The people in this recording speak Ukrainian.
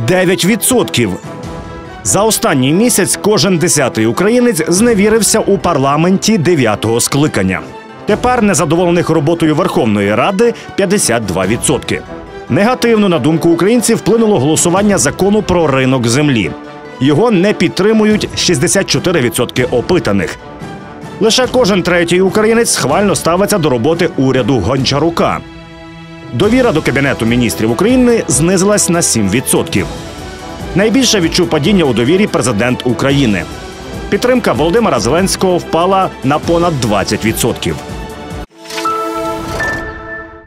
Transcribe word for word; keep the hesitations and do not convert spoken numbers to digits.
дев'ять відсотків. За останній місяць кожен десятий українець зневірився у парламенті дев'ятого скликання. Тепер незадоволених роботою Верховної Ради – п'ятдесят два відсотки. Негативно, на думку українців, вплинуло голосування закону про ринок землі. Його не підтримують шістдесят чотири відсотки опитаних. Лише кожен третій українець схвально ставиться до роботи уряду Гончарука. Довіра до Кабінету міністрів України знизилась на сім відсотків. Найбільше відчув падіння у довірі президент України. Підтримка Володимира Зеленського впала на понад двадцять відсотків.